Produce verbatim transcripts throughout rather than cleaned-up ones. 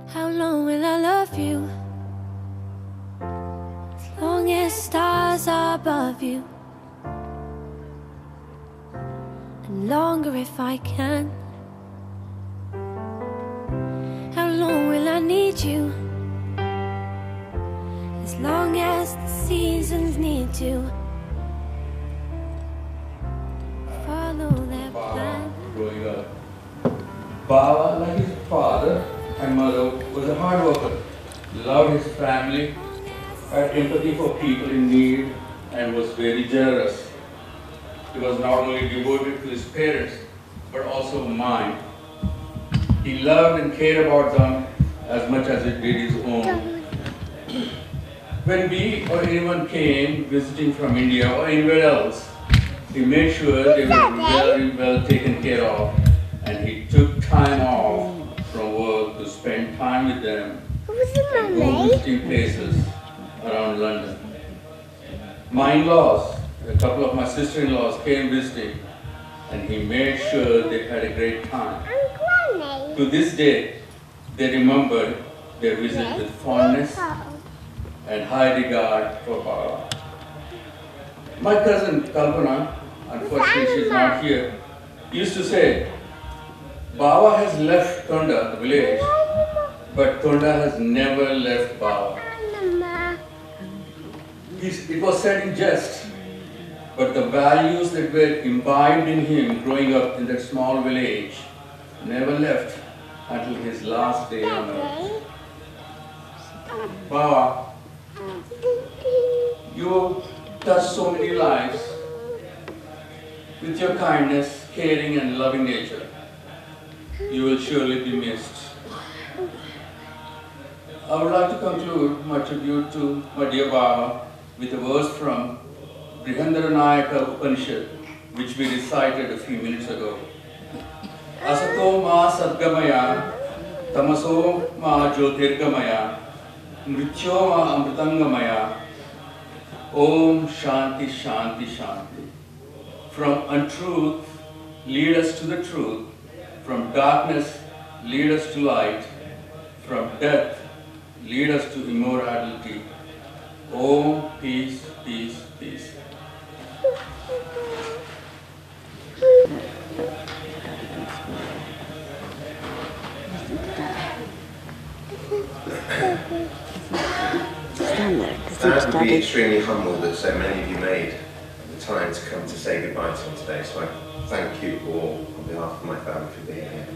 How long will I love you? As long as stars are above you, and longer if I can. How long will I need you? As long as the seasons need to follow their plan. Growing up, Baba, like his father and mother, was a hard worker, loved his family, had empathy for people in need, and was very generous. He was not only devoted to his parents, but also mine. He loved and cared about them as much as he did his own. When we or anyone came visiting from India or anywhere else, he made sure they were very well taken care of, and he took time off from work to spend time with them and go visiting places around London. My in-laws, a couple of my sister-in-laws came visiting, and he made sure they had a great time. To this day, they remembered their visit with fondness and high regard for Baba. My cousin Kalpana, unfortunately she is not here, used to say, Baba has left Tonda, the village, but Tonda has never left Baba. It was said in jest, but the values that were imbibed in him growing up in that small village never left until his last day on earth. Baba, you touched so many lives with your kindness, caring and loving nature. You will surely be missed. I would like to conclude my tribute to my dear Baba with a verse from Brihandaranayaka Upanishad, which we recited a few minutes ago. Asato ma sadgamaya, tamaso ma jyotirgamaya, mrityo ma amritangamaya, Om Shanti Shanti Shanti. From untruth, lead us to the truth. From darkness, lead us to light. From death, lead us to immortality. Om, peace, peace, peace. I would be extremely humbled that so many of you made the time to come to say goodbye to him today, so I thank you all on behalf of my family for being here.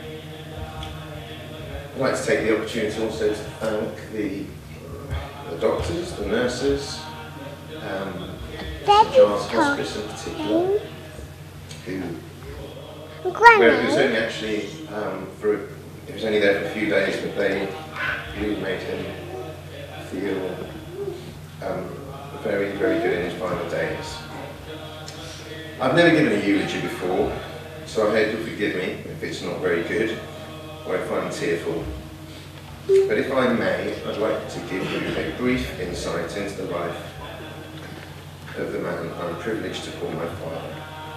I'd like to take the opportunity also to thank the, the doctors, the nurses, um, Saint Giles Hospice in particular, who where it was only actually um, for it was only there for a few days, but they really made him feel um, very, very good in his final days. I've never given a eulogy before, so I hope you'll forgive me if it's not very good or if I'm tearful. But if I may, I'd like to give you a brief insight into the life of the man I'm privileged to call my father.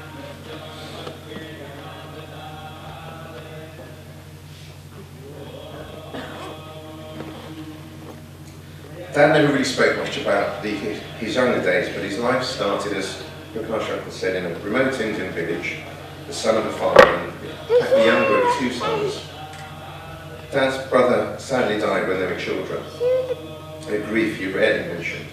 Dad never really spoke much about the, his younger days, but his life started, as Prakash Uncle said, in a remote Indian village, the son of a farmer and the younger of two sons. Dad's brother sadly died when they were children, a grief he rarely mentioned.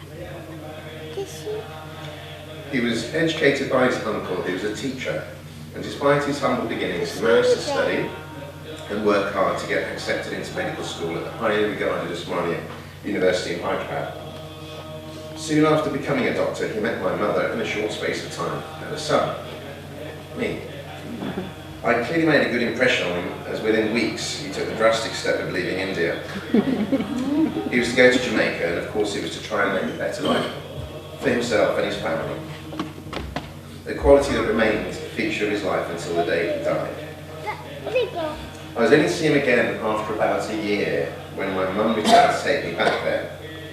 He was educated by his uncle, who was a teacher, and despite his humble beginnings, he managed to study and work hard to get accepted into medical school at the highly regarded Osmania University in Hyderabad. Soon after becoming a doctor, he met my mother in a short space of time, and a son, me. I clearly made a good impression on him, as within weeks he took the drastic step of leaving India. He was to go to Jamaica, and of course he was to try and make a better life for himself and his family. A quality that remained a feature of his life until the day he died. I was only to see him again after about a year, when my mum returned to take me back there.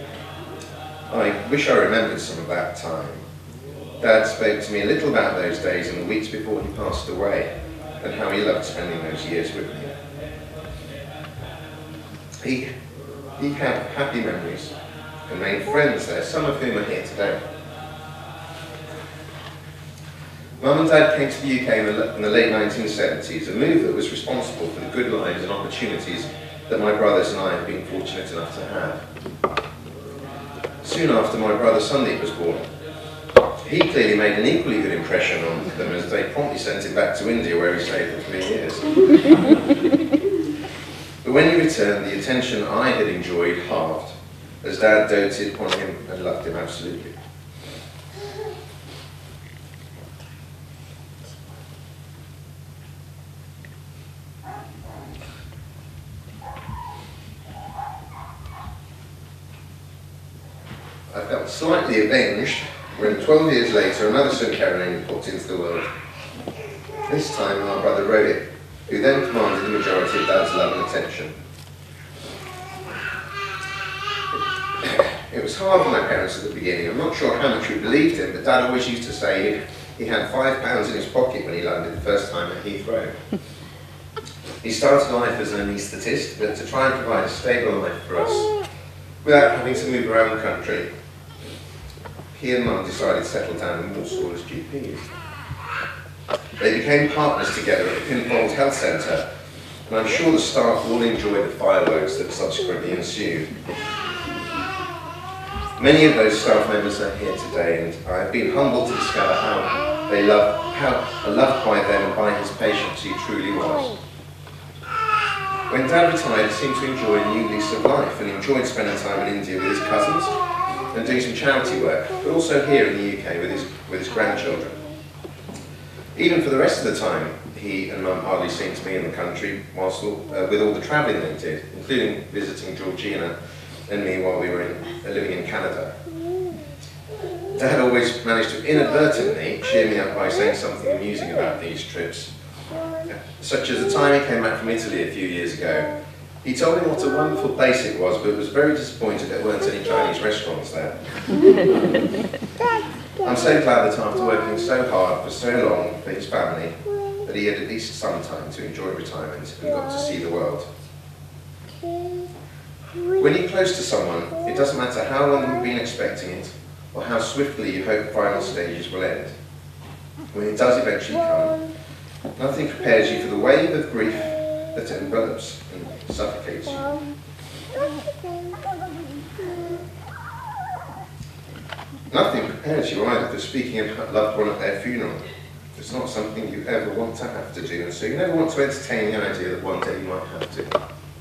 I wish I remembered some of that time. Dad spoke to me a little about those days in the weeks before he passed away, and how he loved spending those years with me. He, he had happy memories and made friends there, some of whom are here today. Mum and Dad came to the U K in the, in the late nineteen seventies, a move that was responsible for the good lives and opportunities that my brothers and I have been fortunate enough to have. Soon after my brother Sandeep was born, he clearly made an equally good impression on them as they promptly sent him back to India where he stayed for three years. But when he returned, the attention I had enjoyed halved, as Dad doted upon him and loved him absolutely. I felt slightly avenged when twelve years later another Sunkaraneni popped into the world. This time our brother Rohit, who then commanded the majority of Dad's love and attention. It was hard for my parents at the beginning. I'm not sure how much we believed him, but Dad always used to say he had five pounds in his pocket when he landed the first time at Heathrow. He started life as an anaesthetist, but to try and provide a stable life for us without having to move around the country, he and Mum decided to settle down in Warsaw as G Ps. They became partners together at the Pinfold Health Centre, and I'm sure the staff all enjoyed the fireworks that subsequently ensued. Many of those staff members are here today, and I have been humbled to discover how they love, how loved by them and by his patients he truly was. When Dad retired, he seemed to enjoy a new lease of life and enjoyed spending time in India with his cousins and doing some charity work, but also here in the U K with his, with his grandchildren. Even for the rest of the time, he and Mum hardly seemed to be in the country whilst all, uh, with all the travelling they did, including visiting Georgina and me while we were in, uh, living in Canada. Dad always managed to inadvertently cheer me up by saying something amusing about these trips, such as the time he came back from Italy a few years ago. He told me what a wonderful place it was, but was very disappointed there weren't any Chinese restaurants there. I'm so glad that after working so hard for so long for his family, that he had at least some time to enjoy retirement and got to see the world. When you're close to someone, it doesn't matter how long you've been expecting it, or how swiftly you hope final stages will end. When it does eventually come, nothing prepares you for the wave of grief that envelops and suffocates you. Nothing prepares you either for speaking of a loved one at their funeral. It's not something you ever want to have to do, and so you never want to entertain the idea that one day you might have to.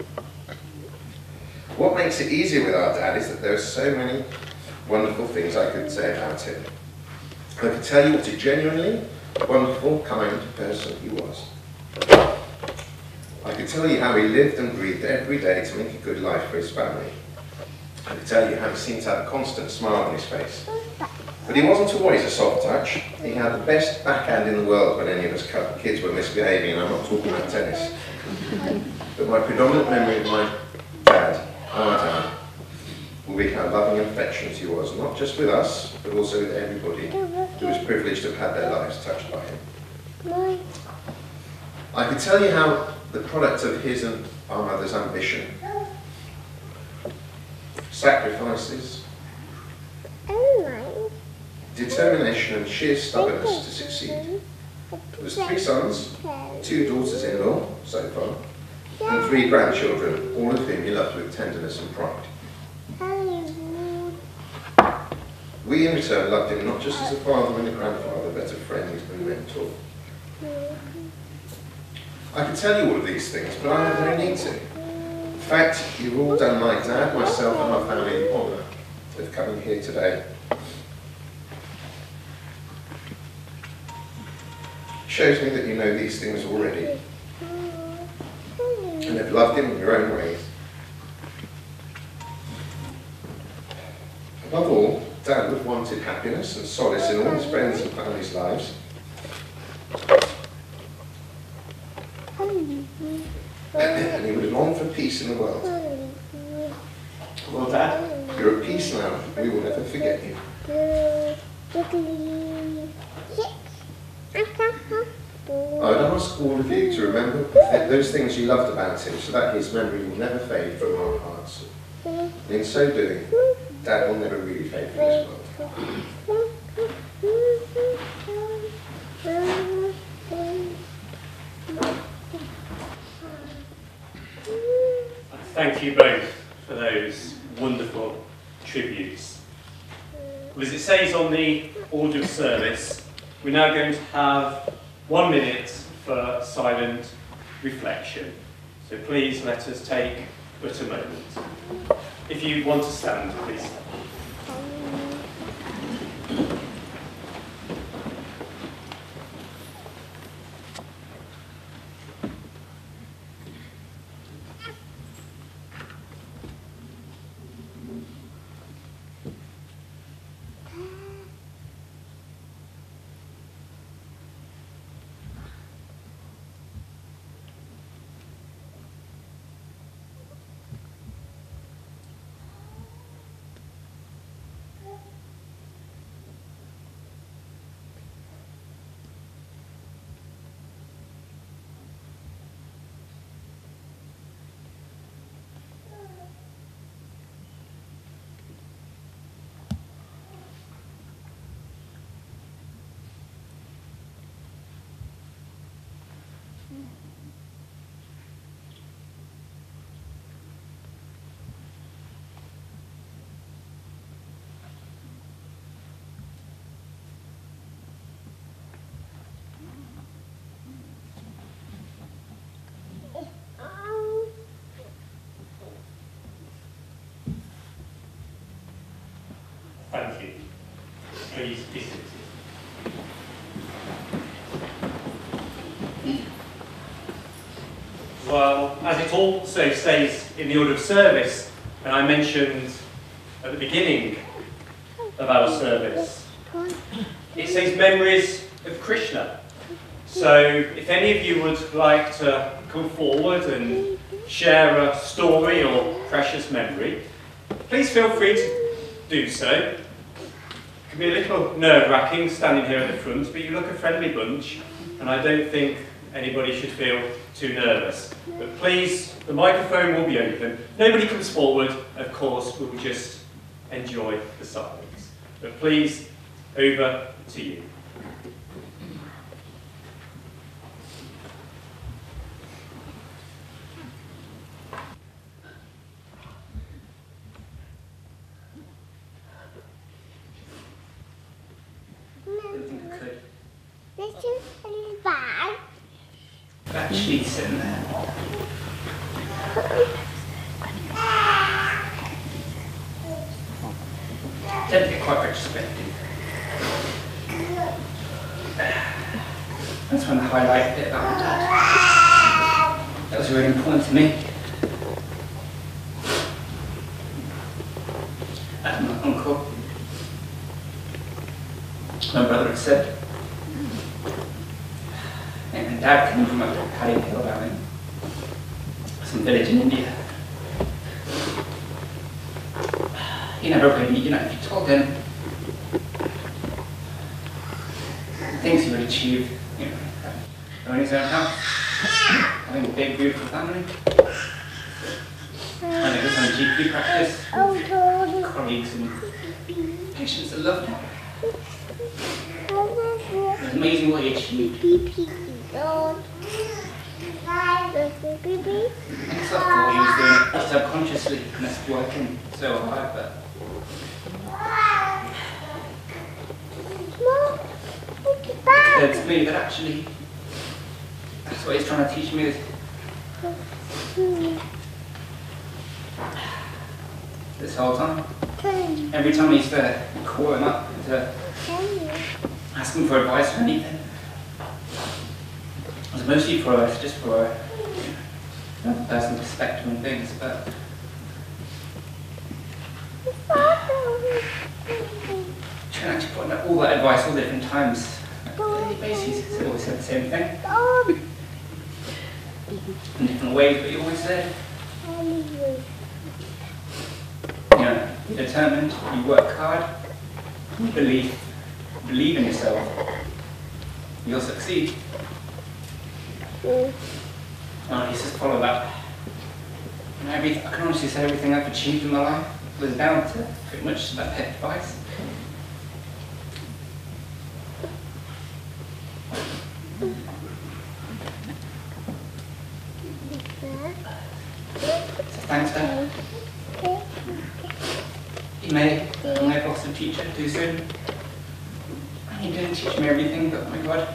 What makes it easier with our Dad is that there are so many wonderful things I could say about him. I could tell you what a genuinely wonderful, kind person he was. I could tell you how he lived and breathed every day to make a good life for his family. I could tell you how he seemed to have a constant smile on his face. But he wasn't always a soft touch. He had the best backhand in the world when any of us kids were misbehaving, and I'm not talking about tennis. But my predominant memory of my dad, our dad, will be how loving and affectionate he was, not just with us, but also with everybody who was privileged to have had their lives touched by him. I could tell you how the product of his and our mother's ambition, sacrifices, determination and sheer stubbornness to succeed. There was three sons, two daughters-in-law so far, and three grandchildren, all of whom he loved with tenderness and pride. We in return loved him not just as a father and a grandfather, but a friend and mentor. I could tell you all of these things, but I have no need to. In fact, you've all done my dad, myself and our family the honour of coming here today. It shows me that you know these things already, and have loved him in your own ways. Above all, Dad would have wanted happiness and solace in all his friends and family's lives. And he would have longed for peace in the world. Well, Dad, you're at peace now. We will never forget you. I would ask all of you to remember those things you loved about him, so that his memory will never fade from our answered. And in so doing, Dad will never really fade from this world. Thank you both for those wonderful tributes. As it says on the order of service, we're now going to have one minute for silent reflection. So please let us take but a moment. If you want to stand, please stand. Thank you. Please be seated. Well, as it also says in the order of service, and I mentioned at the beginning of our service, it says memories of Krishna. So if any of you would like to come forward and share a story or precious memory, please feel free to do so. It can be a little nerve-wracking standing here at the front, but you look a friendly bunch, and I don't think anybody should feel too nervous. But please, the microphone will be open. Nobody comes forward, of course, we'll just enjoy the silence. But please, over to you. That sheet's in there. Don't get quite retrospective. That's one highlight bit about Dad. That was really important to me. And my uncle. My brother had said. And Dad came from a paddy hill down in some village in India. He never really, you know, if you told him things he would achieve, you know, owning his own house, having a big, beautiful family, and it was on G P practice, colleagues and patients that loved him. It was amazing what he achieved. And it's like what he was doing it subconsciously, and it's working so hard, but it to me that actually that's what he's trying to teach me this, this whole time. Every time I used to call him up to ask him for advice or anything, it was mostly for us, just for you know, personal perspective on things, but trying to actually put out all that advice all different times. Like, basically, he always said the same thing. In different ways, but he always said, you know, you're determined, you work hard, you believe, believe in yourself, you'll succeed. And he says, follow that. Maybe I can honestly say everything I've achieved in my life was down to pretty much that pet device. So thanks, Dad. You may, I may have lost a teacher too soon. He didn't teach me everything, but my God.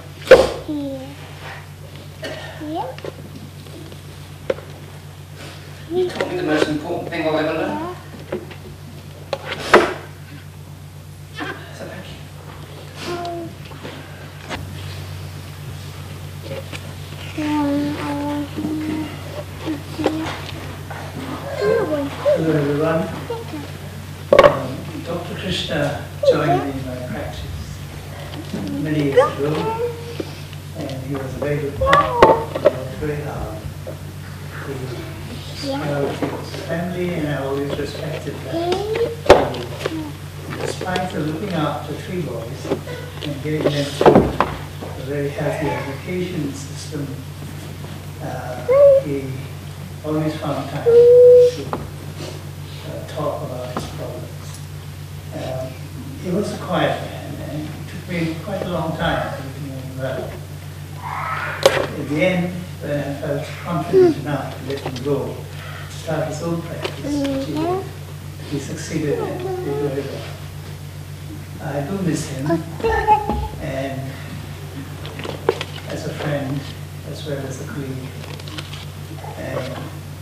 You taught me the most important thing I'll ever learn. So thank you. Hello everyone. Um, Doctor Krishna joined me in my practice many years ago, and he was a very good partner. He was very hard. He loved his family, and I always respected that. He, despite of looking after three boys and getting them through a very healthy education system, uh, he always found time to uh, talk about his problems. Um, he was a quiet man, and it took me quite a long time to get to know him well. In the end, when I felt confident enough to let him go, to start his own practice, he, he succeeded and did very well. I do miss him, and as a friend, as well as a colleague. And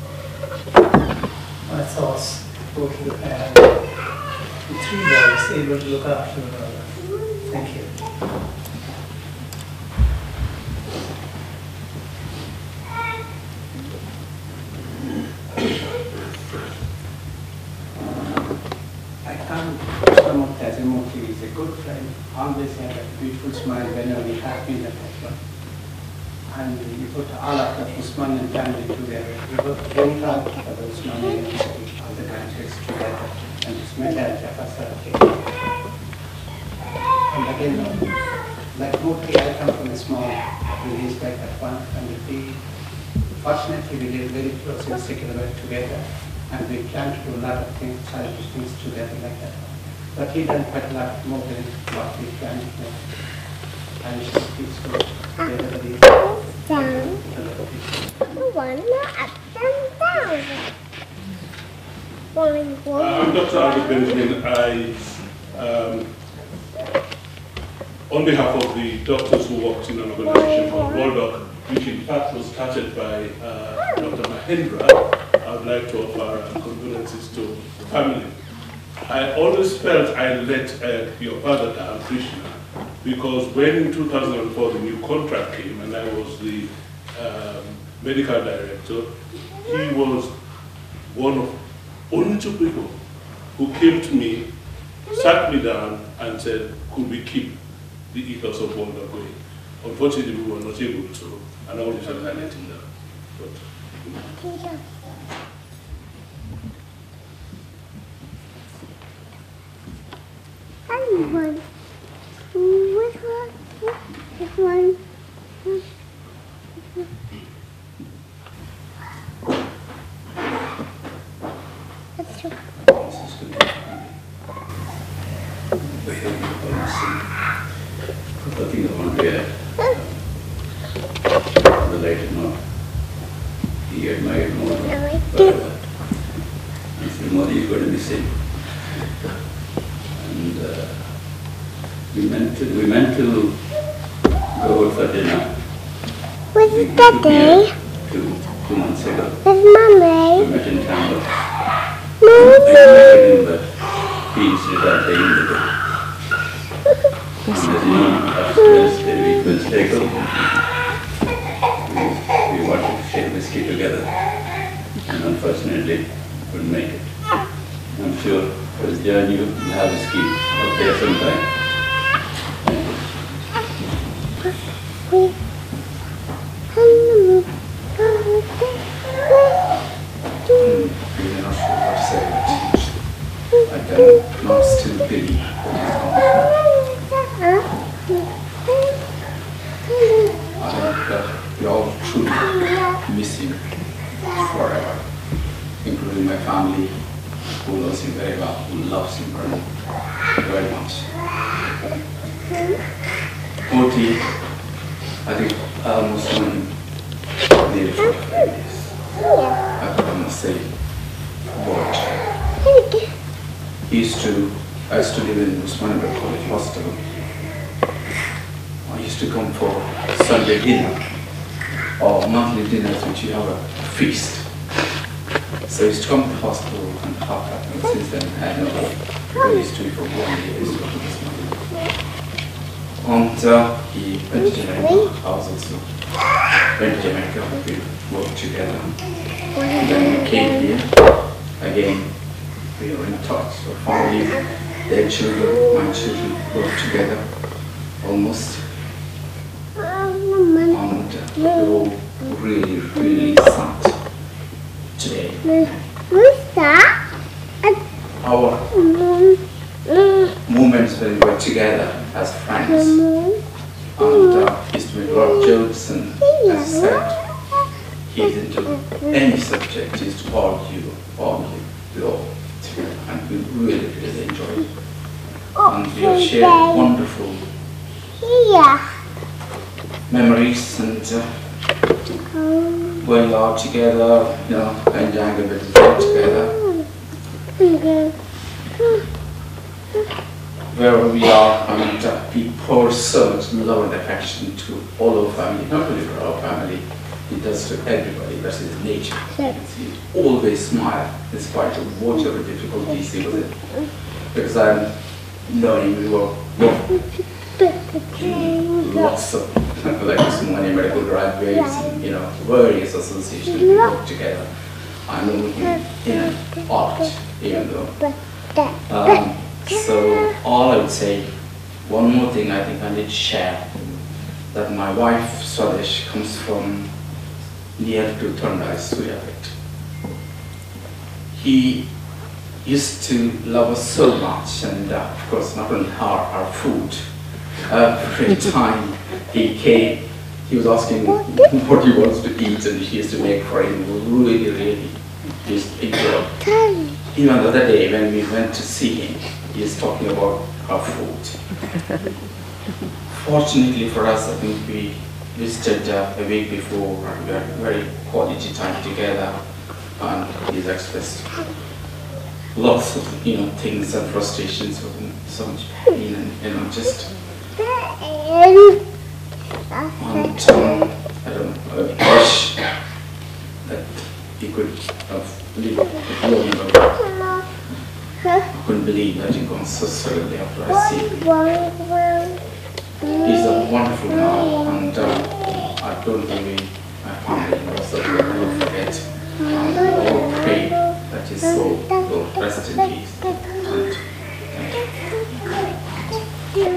my thoughts go to the family, the three boys able to look after one another. Thank you. I can't promote as a motive. He's a good friend, always had a beautiful smile whenever we have been at that. And we put all of the Usman and family together. We worked very hard for the Usman and all the countries together. And it's made a facility. And again, like Murthy, I come from a small village like that one. And we, fortunately, we live very close in Sikilabad together. And we plan to do a lot of things, childish things together like that one. But he done quite a lot more than what we planned to do. And it's just peaceful. Everybody. Down. One up and down. One, one. Uh, I'm Doctor Albert Benjamin. I, um, on behalf of the doctors who worked in an organization called Waldock, which in fact was started by uh, Doctor Mahendra, I would like to offer uh, condolences to the family. I always felt I let uh, your father down, Krishna, because when in two thousand four the new contract came and I was the um, medical director, he was one of only two people who came to me, sat me down and said, could we keep the ethos of Wonder going? Unfortunately, we were not able to, and all this I let him down. But, one. Which one? This one. That's two. I think I want to add related note. He admired more forever. And said, Modi, you're going to miss him. And uh, we meant to we meant to go out for dinner. Where's Daddy? Two, two months ago. Where's Mommy? We met in town. Mommy. But he insisted that day in the day. And as you know, after Wednesday, we Wednesday go. We, we wanted to share whiskey together. And unfortunately, couldn't make it. I'm sure for his journey, you will have whiskey out there sometime. We Really not sure what to say about it. I've been lost to Billy. I uh, we all truly miss him forever. including my family, who knows him very well, who loves him very, very much. Moti, I think I almost known him nearly for five years. I could almost say what. He used to, I used to live in Usmanabad College Hostel. I used to come for Sunday dinner or monthly dinners, which you have a feast. So I used to come to the hospital and talk at me. Since then, I had no I used to be for one year. I used to come to this money. And uh, he went to Jamaica. I was also went to Jamaica. We worked together. And then we came here. Again, we were in touch. So family, their children, my children worked together almost. And uh, we all really, really sad today. Our moments when we were together as friends, and uh, used to make a lot of jokes, and as I said, he's into any subject, he used to argue, argue, we all together, and we really, really enjoyed it. And we have shared wonderful memories and uh, going out together, you know, enjoying a bit of time together. Wherever we are, and uh, we pour so much love and affection to all our family, not only for our family, he does to everybody. That's his nature. He always smile in spite of whatever difficulties he was in. Because I'm knowing we were lots of like this many medical graduates and, you know, various associations we work together. I know him in art, even though. Um, so all I would say, one more thing I think I need to share, that my wife Swadesh comes from near to Thundai, Suryapet. He used to love us so much, and uh, of course not only our, our food. Every time he came, he was asking what he wants to eat, and he used to make for him. Really, really, he used to enjoy. Even the other day when we went to see him, he was talking about our food. Fortunately for us, I think we visited uh, a week before, and we had very quality time together, and he's expressed lots of, you know, things and frustrations, and so much pain, and, you know, just. And um, I don't know, a wish that he could have lived longer. I couldn't believe that he gone so suddenly after I see him. He's a wonderful man, and uh, I don't think we, my family knows that we will never forget. And we all pray that his soul will rest in peace. And thank you.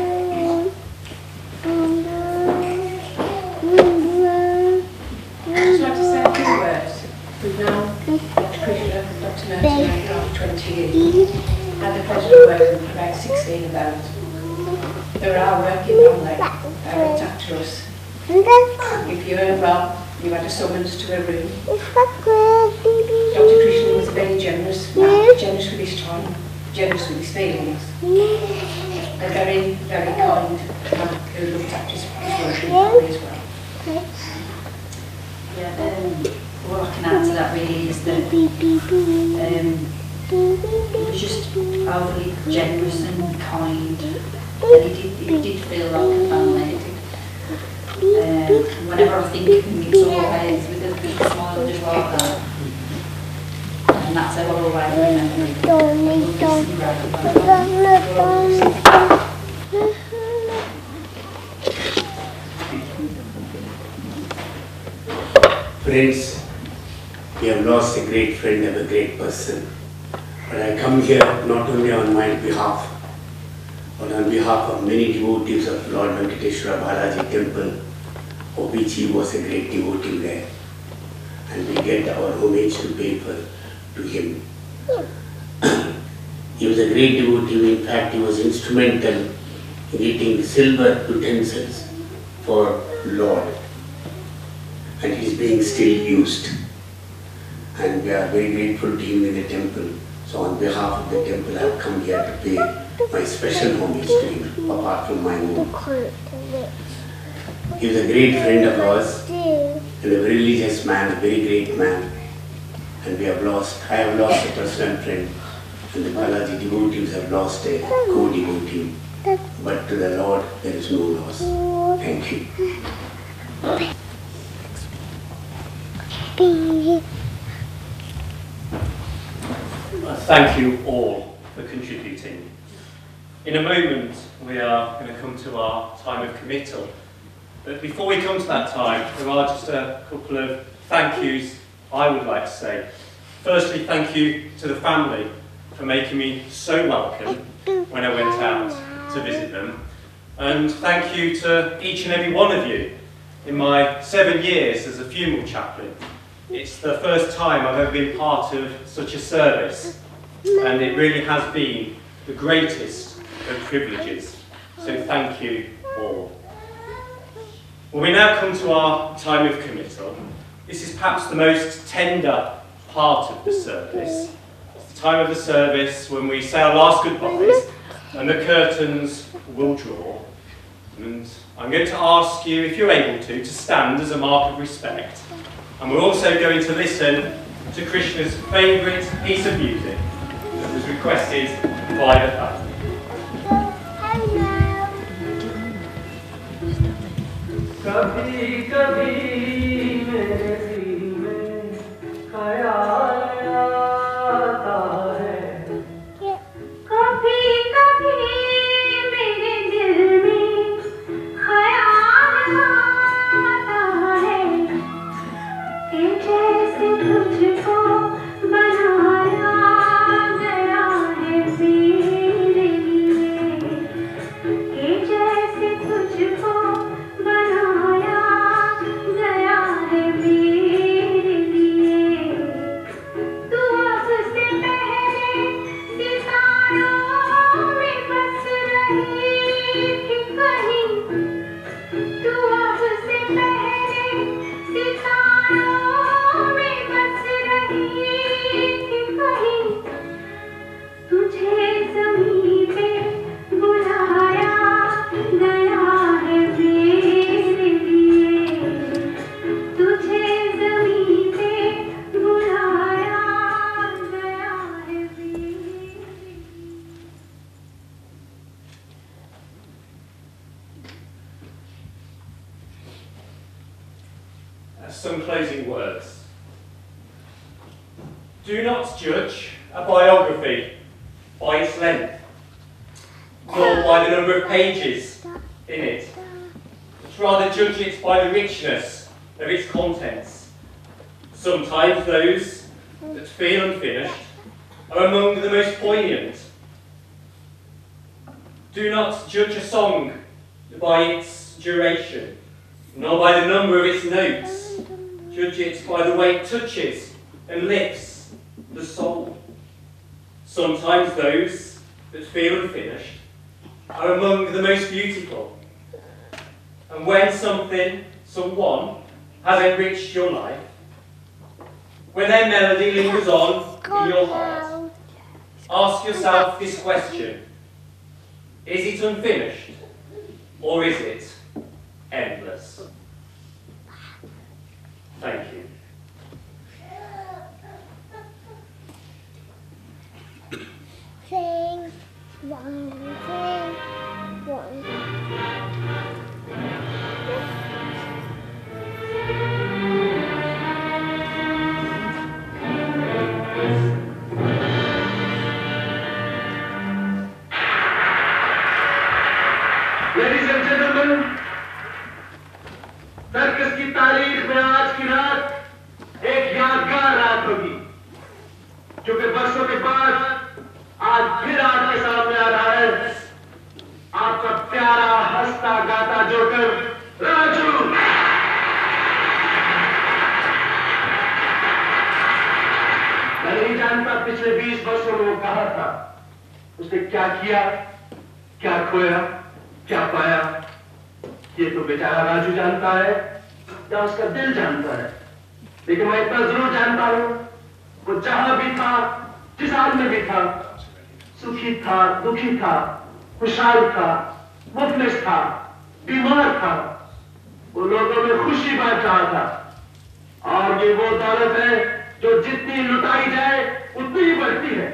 I'd just like to say a few words. We've known Doctor Krishna and Doctor Merton for about twenty years. Had the pleasure of working for about sixteen of those. They were our working family. They looked after us. If you were well, you had a summons to a room. Doctor Krishna was very generous, generous with his time, generous with his feelings. And very, very kind, man who looked after his, his working family as well. Yeah, um, what I can add to that really is that um, he was just overly generous and kind, and he did, he did feel like a family. Um, whenever I think of him, it's always with a big smile just like that, and that's how I'll always remember him. Friends, we have lost a great friend and a great person. But I come here not only on my behalf, but on behalf of many devotees of Lord Venkateshwara Balaji Temple, of which he was a great devotee there. And we get our homage to pay for to him. He was a great devotee. In fact, he was instrumental in getting silver utensils for Lord. And he's being still used. and we are very grateful to him in the temple. So on behalf of the temple, I have come here to pay my special homage to him, apart from my own. He was a great friend of ours, and a very religious man, a very great man. And we have lost, I have lost a personal friend, and the Balaji devotees have lost a co-devotee. But to the Lord, there is no loss. Thank you. Thank you all for contributing. In a moment, we are going to come to our time of committal. But before we come to that time, there are just a couple of thank yous I would like to say. Firstly, thank you to the family for making me so welcome when I went out to visit them. And thank you to each and every one of you. In my seven years as a funeral chaplain, it's the first time I've ever been part of such a service, and it really has been the greatest of privileges. So thank you all. Well, we now come to our time of committal. This is perhaps the most tender part of the service. It's the time of the service when we say our last goodbyes and the curtains will draw. And I'm going to ask you, if you're able to, to stand as a mark of respect. And we're also going to listen to Krishna's favourite piece of music that was requested by the family. कभी कभी मेरे दिल में ख्याल आता है कभी कभी मेरे दिल में ख्याल आता है कि जैसे तुझको बनाया गया है मेरे लिए कि जैसे तुझको बनाया गया है मेरे लिए तू अब से पहले सितारों में बस रही थी कहीं तू अब से पहले सितारों में बस रही थी कहीं तुझे ज़मीं पे बुलाया गया है मेरे लिए तुझे ज़मीं पे बुलाया गया है मेरे Some closing words. Do not judge a biography by its length, nor by the number of pages in it. But rather judge it by the richness of its contents. Sometimes those that feel unfinished are among the most poignant. Do not judge a song by its duration, nor by the number of its notes. Judge it by the way it touches and lifts the soul. Sometimes those that feel unfinished are among the most beautiful. And when something, someone, has enriched your life, when their melody lingers on in your heart, ask yourself this question: is it unfinished, or is it endless? Thank you. Sing one, sing one. Ladies and gentlemen, circus की तारीख में आज की रात एक यादगार रात होगी, क्योंकि वर्षों के बाद आज फिर आपके सामने आ रहा है आपका प्यारा हंसता गाता जोकर राजू। मैं नहीं जानता पिछले बीस वर्षों में वो कहा था, उसने क्या किया, क्या खोया, क्या पाया, ये तो बेचारा राजू जानता है या उसका दिल जानता है। लेकिन मैं इतना जरूर जानता हूं वो जहां भी था, जिस हाल में भी था, सुखी था, दुखी था, खुशहाल था, मुफलिस था, बीमार था, वो लोगों में खुशी बांट रहा था। और ये वो दौलत है जो जितनी लुटाई जाए उतनी ही बढ़ती है।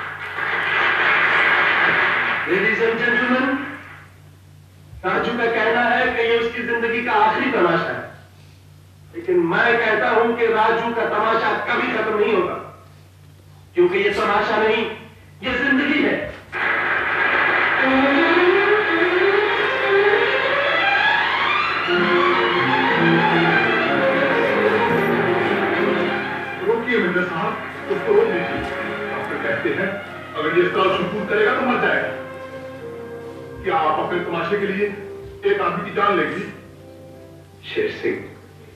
लेडीज एंड जेंटलमैन, राजू का कहना है कि ये उसकी जिंदगी का आखिरी तमाशा है, लेकिन मैं कहता हूं कि राजू का तमाशा कभी खत्म नहीं होगा, क्योंकि ये तमाशा नहीं, ये जिंदगी है। रोकिए मिर्जा साहब, उसको रोक लीजिए। डॉक्टर कहते हैं अगर ये साल शुरू करेगा तो मर जाएगा। क्या आप अपने तमाशे के लिए एक आदमी की जान लेंगी? शेर सिंह,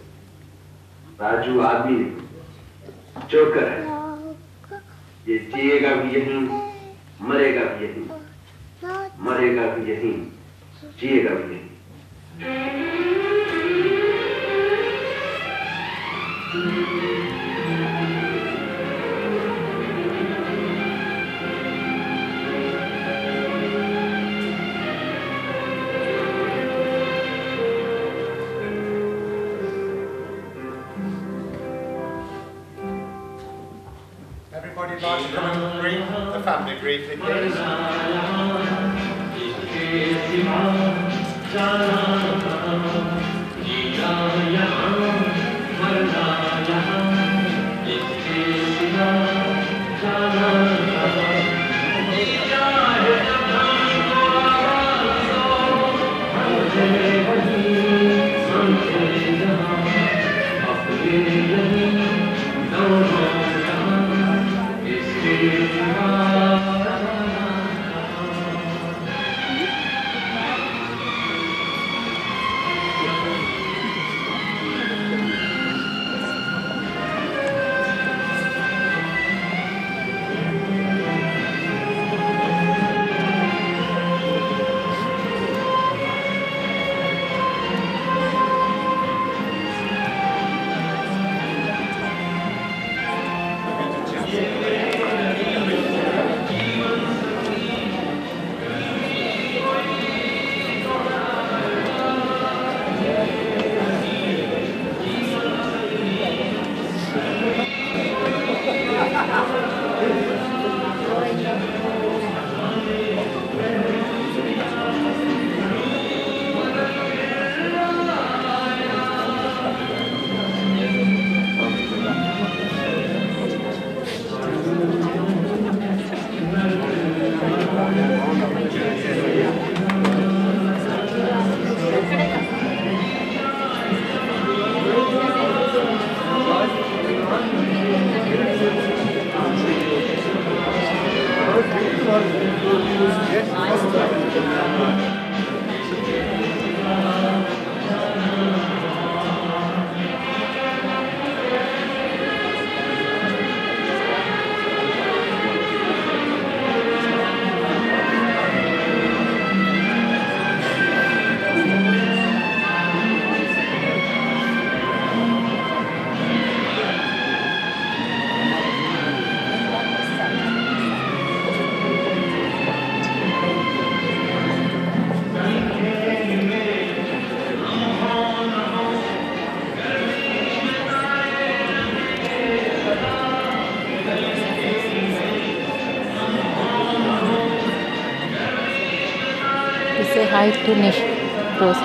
राजू आदमी जोकर है। ये जिएगा भी यहीं, मरेगा भी यहीं, मरेगा भी यहीं, जिएगा भी यहीं। Everybody like to come and greet the family briefly, please. Hi to Nish Rose.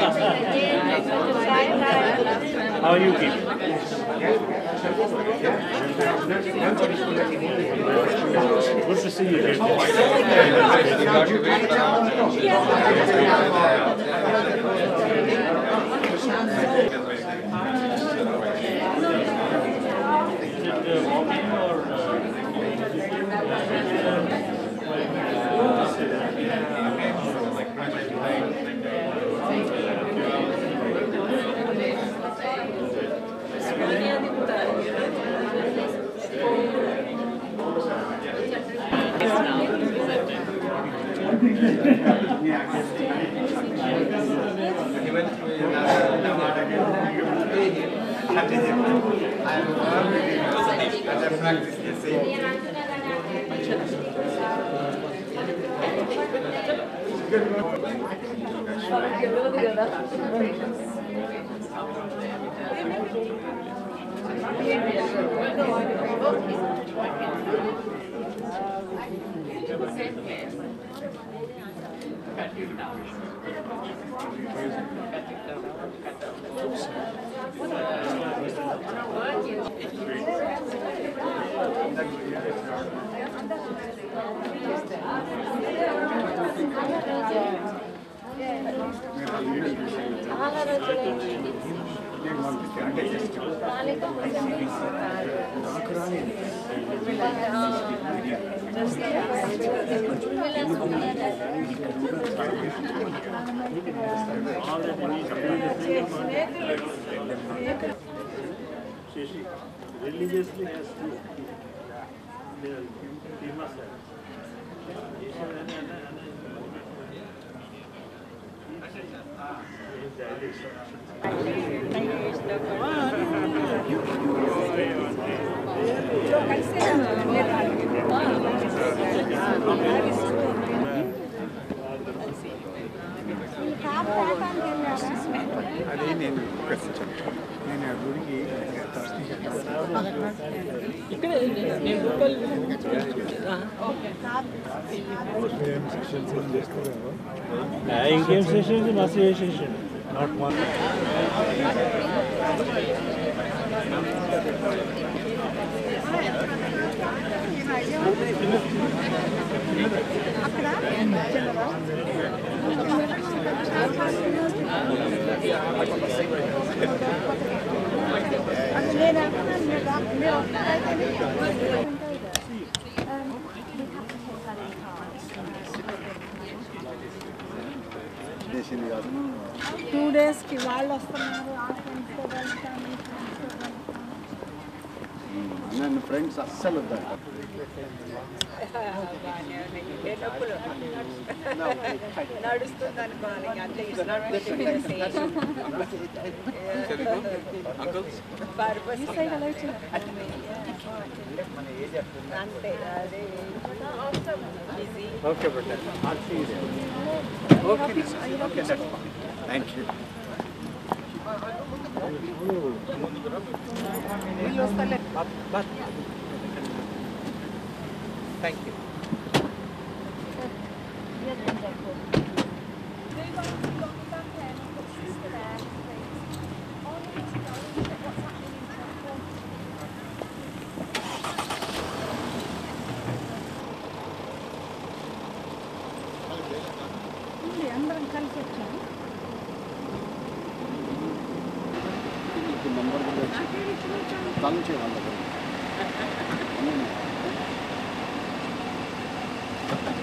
How are you keeping? Good to see you, David. Religiously has to he must have. అదే నేను ప్రశ్నించాను నేను గుడికి ఇక్కడ నేను ఇంకేం సెషన్స్ మస్తు చేసేసాడు నాట్ వన్ టూ డేస్కి వాళ్ళు వస్తున్నారు నన్ను ఫ్రెండ్స్ అస్సలు వద్దంట నడుస్తుంది అనుకోవాలి అంతే అదే okay but okay okay thank you thank you అందరం కలిసి వచ్చాము నంబర్ కాల్ చేయాలి